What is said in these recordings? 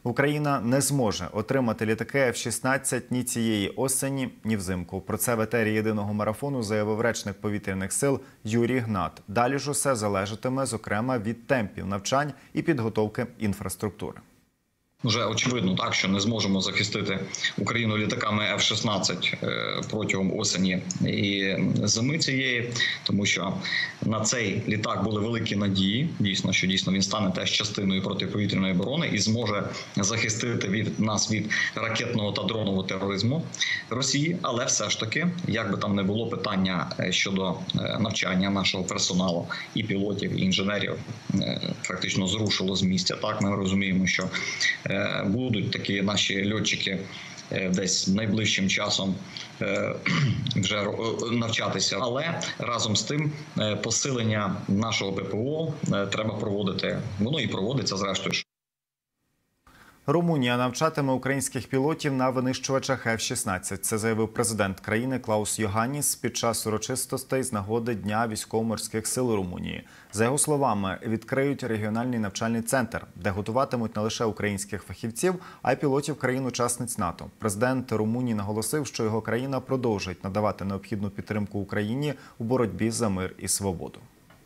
Україна не зможе отримати літаки F-16 ні цієї осені, ні взимку. Про це в етері єдиного марафону заявив речник повітряних сил Юрій Гнат. Далі ж усе залежатиме, зокрема, від темпів навчань і підготовки інфраструктури. Вже очевидно, так, що не зможемо захистити Україну літаками F-16 протягом осені і зими цієї, тому що на цей літак були великі надії, що він стане теж частиною протиповітряної оборони і зможе захистити нас від ракетного та дронового тероризму Росії. Але все ж таки, як би там не було, питання щодо навчання нашого персоналу і пілотів, і інженерів фактично зрушило з місця. Так, ми розуміємо, що будуть такі наші льотчики десь найближчим часом вже навчатися. Але разом з тим посилення нашого ППО треба проводити. Воно і проводиться, зрештою. Румунія навчатиме українських пілотів на винищувачах F-16. Це заявив президент країни Клаус Йоганніс під час урочистостей з нагоди Дня військово-морських сил Румунії. За його словами, відкриють регіональний навчальний центр, де готуватимуть не лише українських фахівців, а й пілотів країн-учасниць НАТО. Президент Румунії наголосив, що його країна продовжить надавати необхідну підтримку Україні у боротьбі за мир і свободу.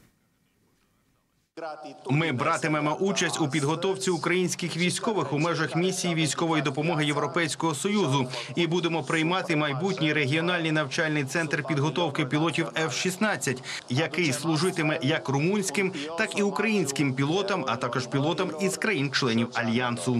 Ми братимемо участь у підготовці українських військових у межах місії військової допомоги Європейського Союзу і будемо приймати майбутній регіональний навчальний центр підготовки пілотів F-16, який служитиме як румунським, так і українським пілотам, а також пілотам із країн-членів Альянсу.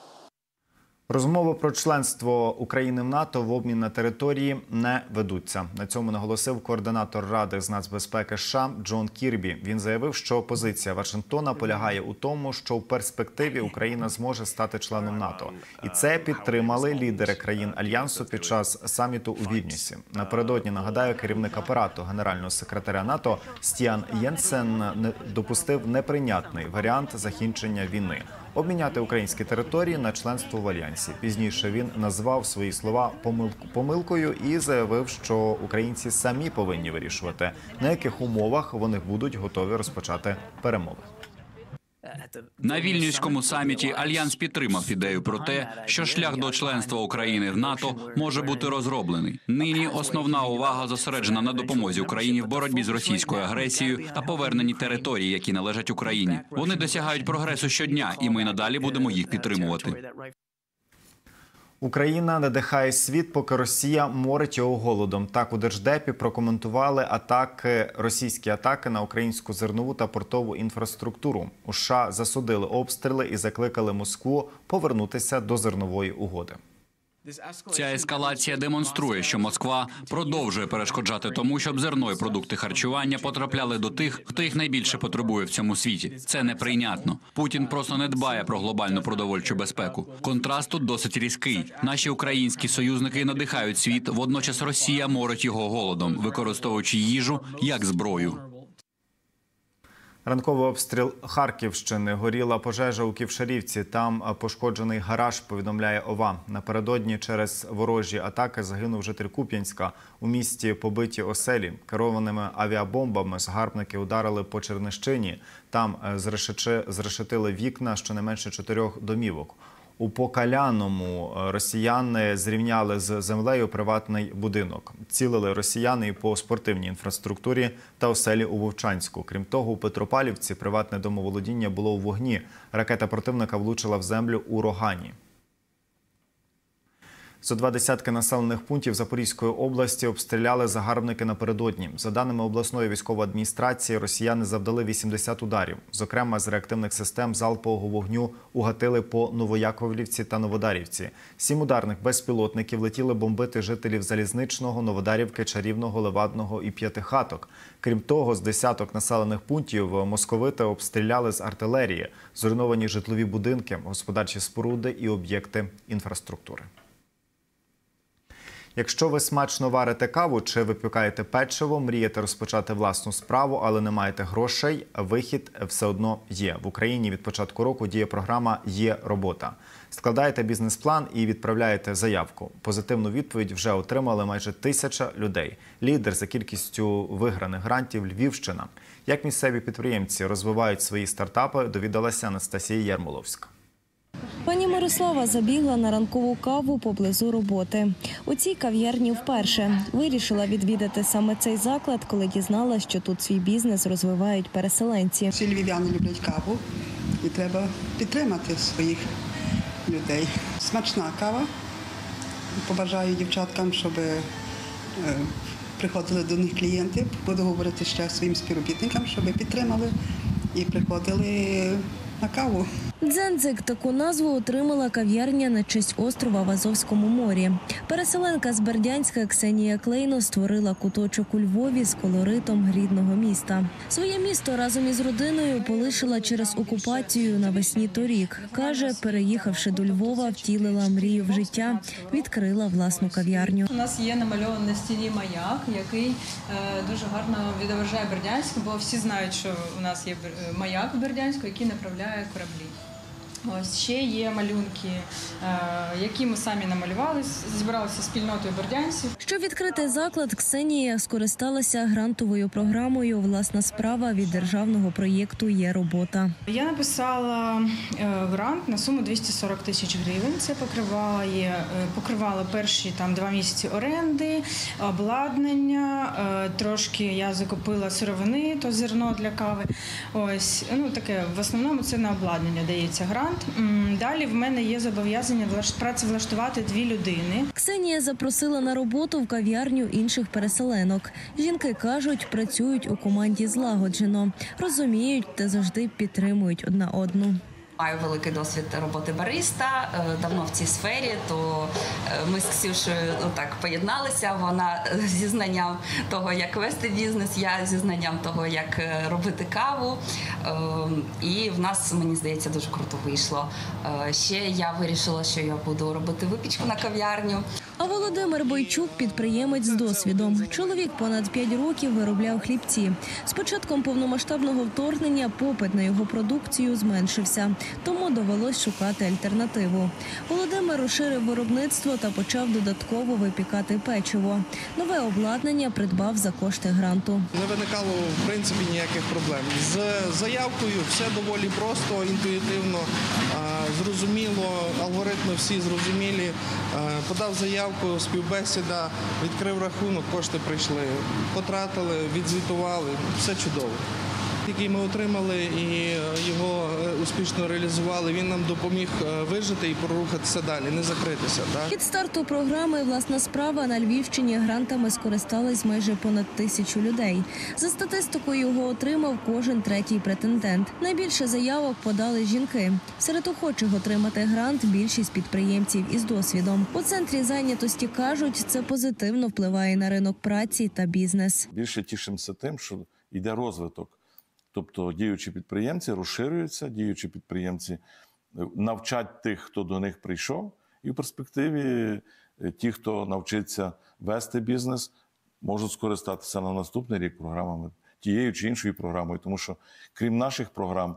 Розмови про членство України в НАТО в обмін на території не ведуться. На цьому наголосив координатор Ради з нацбезпеки США Джон Кірбі. Він заявив, що позиція Вашингтона полягає у тому, що в перспективі Україна зможе стати членом НАТО. І це підтримали лідери країн Альянсу під час саміту у Вільнюсі. Напередодні, нагадаю, керівник апарату генерального секретаря НАТО Стіан Єнсен допустив неприйнятний варіант закінчення війни – обміняти українські території на членство в Альянсі. Пізніше він назвав свої слова помилкою і заявив, що українці самі повинні вирішувати, на яких умовах вони будуть готові розпочати перемови. На Вільнюському саміті Альянс підтримав ідею про те, що шлях до членства України в НАТО може бути розроблений. Нині основна увага зосереджена на допомозі Україні в боротьбі з російською агресією та поверненні територій, які належать Україні. Вони досягають прогресу щодня, і ми надалі будемо їх підтримувати. Україна надихає світ, поки Росія морить його голодом. Так у Держдепі прокоментували російські атаки на українську зернову та портову інфраструктуру. У США засудили обстріли і закликали Москву повернутися до зернової угоди. Ця ескалація демонструє, що Москва продовжує перешкоджати тому, щоб зерно і продукти харчування потрапляли до тих, хто їх найбільше потребує в цьому світі. Це неприйнятно. Путін просто не дбає про глобальну продовольчу безпеку. Контраст тут досить різкий. Наші українські союзники надихають світ, водночас Росія морить його голодом, використовуючи їжу як зброю. Ранковий обстріл Харківщини. Горіла пожежа у Ківшарівці. Там пошкоджений гараж, повідомляє ОВА. Напередодні через ворожі атаки загинув житель Куп'янська. У місті побиті оселі. Керованими авіабомбами загарбники ударили по Чернищині. Там зрешетили вікна щонайменше 4 домівок. У Покаляному росіяни зрівняли з землею приватний будинок. Цілили росіяни і по спортивній інфраструктурі та оселі у Вовчанську. Крім того, у Петропавлівці приватне домоволодіння було у вогні. Ракета противника влучила в землю у Рогані. 120 населених пунктів Запорізької області обстріляли загарбники напередодні. За даними обласної військової адміністрації, росіяни завдали 80 ударів. Зокрема, з реактивних систем залпового вогню угатили по Новояковлівці та Новодарівці. 7 ударних безпілотників летіли бомбити жителів Залізничного, Новодарівки, Чарівного, Левадного і П'ятихаток. Крім того, з десяток населених пунктів московити обстріляли з артилерії. Зруйновані житлові будинки, господарчі споруди і об'єкти інфраструктури. Якщо ви смачно варите каву чи випікаєте печиво, мрієте розпочати власну справу, але не маєте грошей, вихід все одно є. В Україні від початку року діє програма «Є робота». Складаєте бізнес-план і відправляєте заявку. Позитивну відповідь вже отримали майже 1000 людей. Лідер за кількістю виграних грантів – Львівщина. Як місцеві підприємці розвивають свої стартапи, довідалася Анастасія Ярмоловська. Пані Мирослава забігла на ранкову каву поблизу роботи. У цій кав'ярні вперше. Вирішила відвідати саме цей заклад, коли дізналась, що тут свій бізнес розвивають переселенці. Всі львів'яни люблять каву і треба підтримати своїх людей. Смачна кава. Побажаю дівчаткам, щоб приходили до них клієнти. Буду говорити ще своїм співробітникам, щоб підтримали і приходили на каву. Дзендзик – таку назву отримала кав'ярня на честь острова в Азовському морі. Переселенка з Бердянська Ксенія Клейно створила куточок у Львові з колоритом рідного міста. Своє місто разом із родиною полишила через окупацію навесні торік. Каже, переїхавши до Львова, втілила мрію в життя, відкрила власну кав'ярню. У нас є намальований на стіні маяк, який дуже гарно відображає Бердянськ, бо всі знають, що у нас є маяк в Бердянську, який направляє кораблі. Ось ще є малюнки, які ми самі намалювали, зібралися спільнотою бердянців. Щоб відкрити заклад, Ксенія скористалася грантовою програмою «Власна справа» від державного проєкту «Є робота». Я написала грант на суму 240 тисяч гривень. Це покривало перші 2 місяці оренди, обладнання, трошки я закупила сировини, то зерно для кави. Ось, таке, в основному це на обладнання дається грант. Далі в мене є зобов'язання працевлаштувати 2 людини. Ксенія запросила на роботу в кав'ярню інших переселенок. Жінки кажуть, працюють у команді злагоджено, розуміють та завжди підтримують одна одну. Маю великий досвід роботи бариста, давно в цій сфері, то ми з Ксюшею так поєдналися, вона зі знанням того, як вести бізнес, я зі знанням того, як робити каву, і в нас, мені здається, дуже круто вийшло. Ще я вирішила, що я буду робити випічку на кав'ярню. А Володимир Бойчук – підприємець з досвідом. Чоловік понад 5 років виробляв хлібці. З початком повномасштабного вторгнення попит на його продукцію зменшився, тому довелось шукати альтернативу. Володимир розширив виробництво та почав додатково випікати печиво. Нове обладнання придбав за кошти гранту. Не виникало, в принципі, ніяких проблем. З заявкою все доволі просто, інтуїтивно, зрозуміло, алгоритми всі зрозумілі. Подав заявку, співбесіда, відкрив рахунок, кошти прийшли, потратили, відзвітували, все чудово. Який ми отримали і його успішно реалізували, він нам допоміг вижити і прорухатися далі, не закритися. Від старту програми «Власна справа» на Львівщині грантами скористались майже понад 1000 людей. За статистикою його отримав кожен 3-й претендент. Найбільше заявок подали жінки. Серед охочих отримати грант – більшість підприємців із досвідом. У центрі зайнятості кажуть, це позитивно впливає на ринок праці та бізнес. Більше тішимося тим, що йде розвиток. Тобто діючі підприємці розширюються, діючі підприємці навчать тих, хто до них прийшов, і в перспективі ті, хто навчиться вести бізнес, можуть скористатися на наступний рік програмами, тією чи іншою програмою. Тому що, крім наших програм,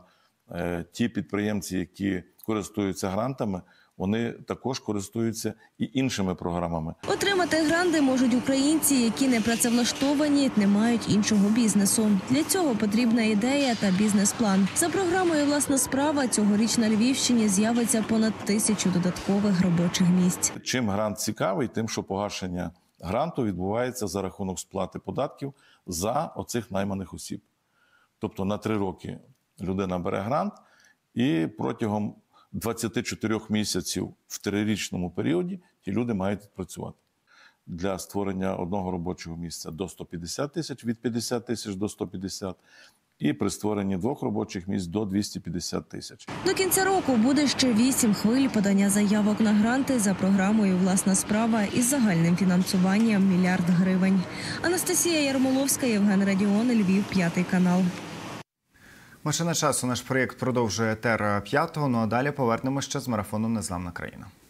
ті підприємці, які користуються грантами, вони також користуються і іншими програмами. Отримати гранти можуть українці, які не працевлаштовані, не мають іншого бізнесу. Для цього потрібна ідея та бізнес-план. За програмою «Власна справа» цьогоріч на Львівщині з'явиться понад 1000 додаткових робочих місць. Чим грант цікавий? Тим, що погашення гранту відбувається за рахунок сплати податків за оцих найманих осіб. Тобто на 3 роки людина бере грант і протягом 24 місяців в 3-річному періоді ті люди мають відпрацювати. Для створення одного робочого місця до 150 тисяч, від 50 тисяч до 150, і при створенні 2 робочих місць до 250 тисяч. До кінця року буде ще 8 хвиль подання заявок на гранти за програмою «Власна справа» із загальним фінансуванням – 1 мільярд гривень. Анастасія Ярмоловська, Євген Радіон, Львів, 5 канал. Машина часу. Наш проєкт продовжує етер 5-го, ну а далі повернемося ще з марафоном «Незламна країна».